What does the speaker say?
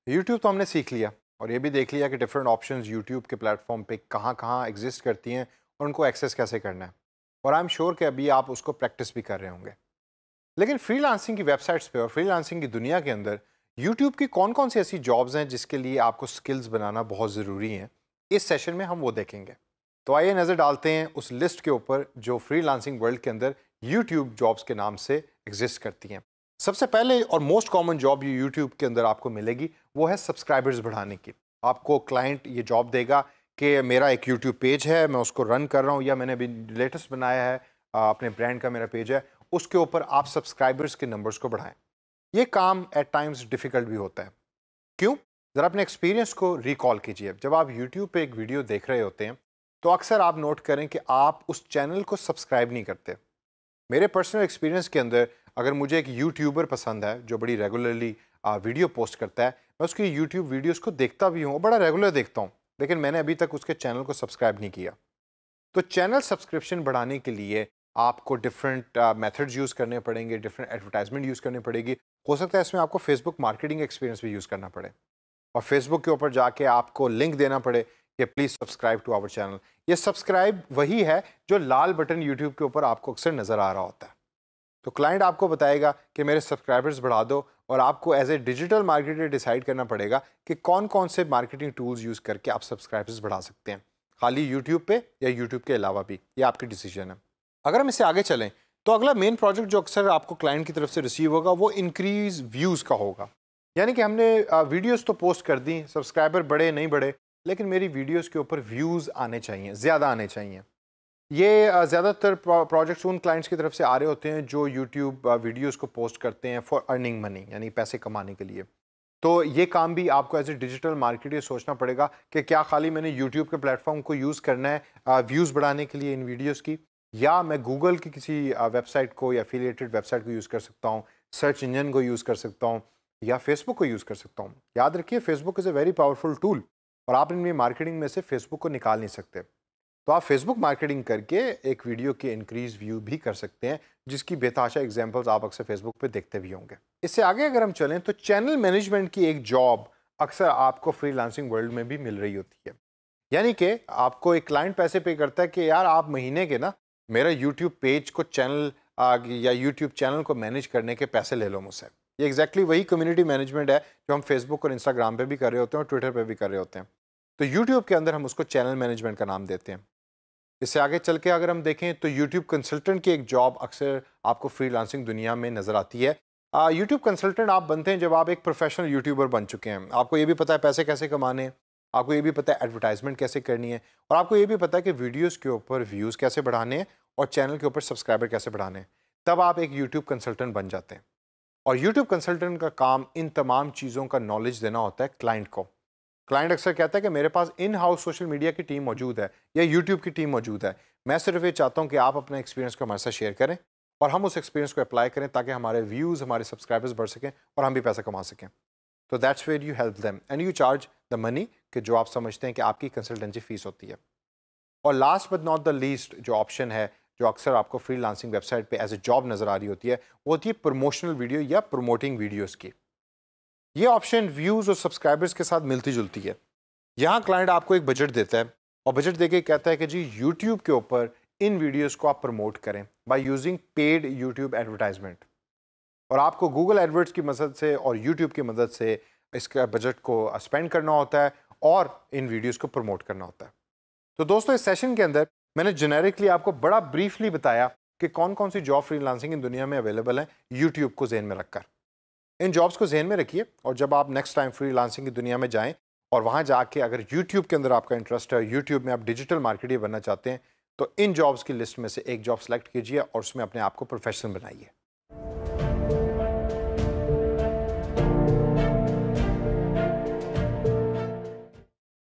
YouTube तो हमने सीख लिया और ये भी देख लिया कि डिफरेंट ऑप्शंस यूट्यूब के प्लेटफॉर्म पे कहाँ कहाँ एग्जिस्ट करती हैं और उनको एक्सेस कैसे करना है। और आई एम श्योर कि अभी आप उसको प्रैक्टिस भी कर रहे होंगे। लेकिन फ्रीलांसिंग की वेबसाइट्स पे और फ्रीलांसिंग की दुनिया के अंदर यूट्यूब की कौन कौन सी ऐसी जॉब्स हैं जिसके लिए आपको स्किल्स बनाना बहुत ज़रूरी हैं, इस सेशन में हम वो देखेंगे। तो आइए नज़र डालते हैं उस लिस्ट के ऊपर जो फ्रीलांसिंग वर्ल्ड के अंदर यूट्यूब जॉब्स के नाम से एग्जिस्ट करती हैं। सबसे पहले और मोस्ट कॉमन जॉब ये यूट्यूब के अंदर आपको मिलेगी वो है सब्सक्राइबर्स बढ़ाने की। आपको क्लाइंट ये जॉब देगा कि मेरा एक यूट्यूब पेज है, मैं उसको रन कर रहा हूँ या मैंने अभी लेटेस्ट बनाया है, अपने ब्रांड का मेरा पेज है, उसके ऊपर आप सब्सक्राइबर्स के नंबर्स को बढ़ाएं। ये काम एट टाइम्स डिफ़िकल्ट भी होता है। क्यों? ज़रा अपने एक्सपीरियंस को रिकॉल कीजिए। जब आप यूट्यूब पे एक वीडियो देख रहे होते हैं तो अक्सर आप नोट करें कि आप उस चैनल को सब्सक्राइब नहीं करते। मेरे पर्सनल एक्सपीरियंस के अंदर अगर मुझे एक यूट्यूबर पसंद है जो बड़ी रेगुलरली वीडियो पोस्ट करता है, मैं उसकी यूट्यूब वीडियोस को देखता भी हूँ, बड़ा रेगुलर देखता हूँ, लेकिन मैंने अभी तक उसके चैनल को सब्सक्राइब नहीं किया। तो चैनल सब्सक्रिप्शन बढ़ाने के लिए आपको डिफरेंट मेथड्स यूज़ करने पड़ेंगे, डिफरेंट एडवर्टाइजमेंट यूज़ करनी पड़ेगी। हो सकता है इसमें आपको फेसबुक मार्केटिंग एक्सपीरियंस भी यूज़ करना पड़े और फेसबुक के ऊपर जाके आपको लिंक देना पड़े कि please subscribe to our channel. ये सब्सक्राइब वही है जो लाल बटन यूट्यूब के ऊपर आपको अक्सर नज़र आ रहा होता है। तो क्लाइंट आपको बताएगा कि मेरे सब्सक्राइबर्स बढ़ा दो और आपको as a digital marketer decide करना पड़ेगा कि कौन कौन से मार्केटिंग टूल्स यूज़ करके आप सब्सक्राइबर्स बढ़ा सकते हैं, खाली यूट्यूब पे या यूट्यूब के अलावा भी। ये आपकी डिसीजन है। अगर हम इससे आगे चलें तो अगला मेन प्रोजेक्ट जो अक्सर आपको क्लाइंट की तरफ से रिसीव होगा वो इंक्रीज व्यूज़ का होगा। यानी कि हमने वीडियोस तो पोस्ट कर दी, सब्सक्राइबर बढ़े नहीं बढ़े, लेकिन मेरी वीडियोस के ऊपर व्यूज़ आने चाहिए, ज़्यादा आने चाहिए। ये ज़्यादातर प्रोजेक्ट्स उन क्लाइंट्स की तरफ से आ रहे होते हैं जो यूट्यूब वीडियोस को पोस्ट करते हैं फॉर अर्निंग मनी, यानी पैसे कमाने के लिए। तो ये काम भी आपको एज ए डिजिटल मार्केटर सोचना पड़ेगा कि क्या खाली मैंने यूट्यूब के प्लेटफॉर्म को यूज़ करना है व्यूज़ बढ़ाने के लिए इन वीडियोस की, या मैं गूगल की किसी वेबसाइट को या एफिलिएटेड वेबसाइट को यूज़ कर सकता हूँ, सर्च इंजन को यूज़ कर सकता हूँ या फेसबुक को यूज़ कर सकता हूँ। याद रखिए Facebook is a very powerful tool और आप इनमें मार्केटिंग में से फेसबुक को निकाल नहीं सकते। तो आप फेसबुक मार्केटिंग करके एक वीडियो के इंक्रीज व्यू भी कर सकते हैं, जिसकी बेताशा एग्जांपल्स आप अक्सर फेसबुक पे देखते भी होंगे। इससे आगे अगर हम चलें तो चैनल मैनेजमेंट की एक जॉब अक्सर आपको फ्रीलांसिंग वर्ल्ड में भी मिल रही होती है। यानी कि आपको एक क्लाइंट पैसे पे करता है कि यार आप महीने के ना मेरा यूट्यूब पेज को चैनल या यूट्यूब चैनल को मैनेज करने के पैसे ले लो मुझसे। ये एग्जैक्टली वही कम्युनिटी मैनेजमेंट है जो हम फेसबुक और इंस्टाग्राम पे भी कर रहे होते हैं और ट्विटर पे भी कर रहे होते हैं। तो यूट्यूब के अंदर हम उसको चैनल मैनेजमेंट का नाम देते हैं। इससे आगे चल के अगर हम देखें तो यूट्यूब कंसल्टेंट की एक जॉब अक्सर आपको फ्रीलांसिंग दुनिया में नज़र आती है। यूट्यूब कंसल्टेंट आप बनते हैं जब आप एक प्रोफेशनल यूट्यूबर बन चुके हैं। आपको ये भी पता है पैसे कैसे कमाने हैं, आपको ये भी पता है एडवर्टाइजमेंट कैसे करनी है और आपको ये भी पता है कि वीडियोज़ के ऊपर व्यूज़ कैसे बढ़ाने हैं और चैनल के ऊपर सब्सक्राइबर कैसे बढ़ाने हैं। तब आप एक यूट्यूब कंसल्टेंट बन जाते हैं और यूट्यूब कंसल्टेंट का काम इन तमाम चीज़ों का नॉलेज देना होता है क्लाइंट को। क्लाइंट अक्सर कहता है कि मेरे पास इन हाउस सोशल मीडिया की टीम मौजूद है या यूट्यूब की टीम मौजूद है, मैं सिर्फ ये चाहता हूँ कि आप अपने एक्सपीरियंस को हमारे साथ शेयर करें और हम उस एक्सपीरियंस को अप्लाई करें ताकि हमारे व्यूज़, हमारे सब्सक्राइबर्स बढ़ सकें और हम भी पैसा कमा सकें। तो that's where you help them and you charge the money कि जो आप समझते हैं कि आपकी कंसल्टेंसी फीस होती है। और last but not the least जो ऑप्शन है जो अक्सर आपको फ्रीलांसिंग वेबसाइट पे एज ए जॉब नज़र आ रही होती है वो होती है प्रमोशनल वीडियो या प्रमोटिंग वीडियोज़ की। ये ऑप्शन व्यूज़ और सब्सक्राइबर्स के साथ मिलती जुलती है। यहाँ क्लाइंट आपको एक बजट देता है और बजट देके कहता है कि जी यूट्यूब के ऊपर इन वीडियोस को आप प्रमोट करें by using paid YouTube advertisement, और आपको गूगल एडवर्ड्स की मदद से और यूट्यूब की मदद से इसका बजट को स्पेंड करना होता है और इन वीडियोस को प्रमोट करना होता है। तो दोस्तों इस सेशन के अंदर मैंने जेनेरिकली आपको बड़ा ब्रीफली बताया कि कौन कौन सी जॉब फ्रीलांसिंग इन दुनिया में अवेलेबल है यूट्यूब को जहन में रखकर। इन जॉब्स को जहन में रखिए और जब आप नेक्स्ट टाइम फ्रीलांसिंग की दुनिया में जाएं और वहाँ जाके अगर यूट्यूब के अंदर आपका इंटरेस्ट है, यूट्यूब में आप डिजिटल मार्केटर बनना चाहते हैं, तो इन जॉब्स की लिस्ट में से एक जॉब सेलेक्ट कीजिए और उसमें अपने आप को प्रोफेशनल बनाइए।